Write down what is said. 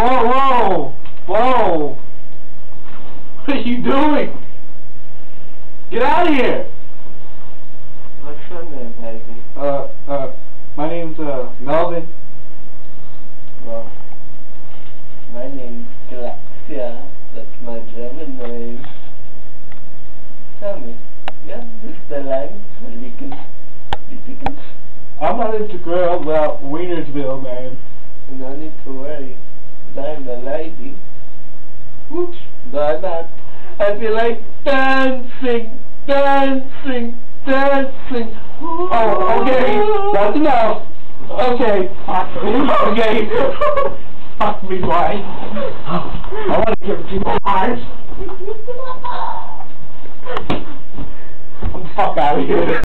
Whoa, whoa! Whoa! What are you doing? Get out of here! What's your name, baby? My name's, Melvin. Well, my name's Galaxia. That's my German name. Tell me, yeah, this is the line where we can be. I'm not into girls out Wienersville, man. No need to worry. I'm a lady. Whoops. No, I'm not. I feel like dancing, dancing, dancing. Oh, okay. That's enough. Okay. Okay. Fuck me, boy. I want to give you my eyes. I'm the fuck out of here.